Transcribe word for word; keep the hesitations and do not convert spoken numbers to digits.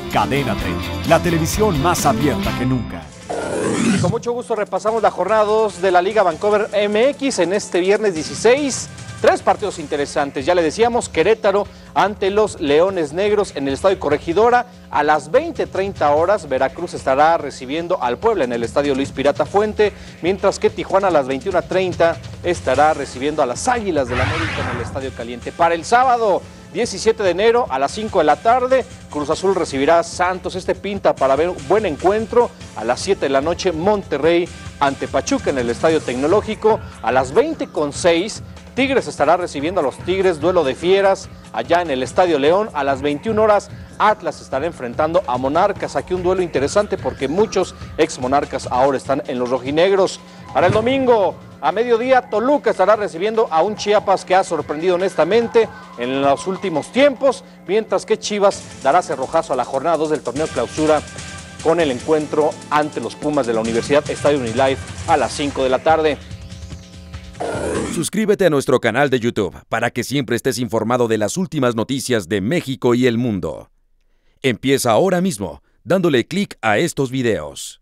Cadena treinta, la televisión más abierta que nunca. Con mucho gusto repasamos la jornada dos de la Liga Bancomer M X en este viernes dieciséis. Tres partidos interesantes, ya le decíamos, Querétaro ante los Leones Negros en el Estadio Corregidora. A las veinte treinta horas, Veracruz estará recibiendo al Puebla en el Estadio Luis Pirata Fuente, mientras que Tijuana a las veintiuna treinta estará recibiendo a las Águilas del América en el Estadio Caliente. Para el sábado diecisiete de enero a las cinco de la tarde, Cruz Azul recibirá a Santos. Este pinta para ver un buen encuentro. A las siete de la noche, Monterrey ante Pachuca en el Estadio Tecnológico. A las veinte con seis, Tigres estará recibiendo a los Tigres, duelo de fieras allá en el Estadio León. A las veintiuna horas, Atlas estará enfrentando a Monarcas. Aquí un duelo interesante porque muchos ex Monarcas ahora están en los rojinegros. Para el domingo, a mediodía, Toluca estará recibiendo a un Chiapas que ha sorprendido honestamente en los últimos tiempos, mientras que Chivas dará cerrojazo a la jornada dos del torneo clausura con el encuentro ante los Pumas de la Universidad Estadio Unilife a las cinco de la tarde. Suscríbete a nuestro canal de YouTube para que siempre estés informado de las últimas noticias de México y el mundo. Empieza ahora mismo dándole clic a estos videos.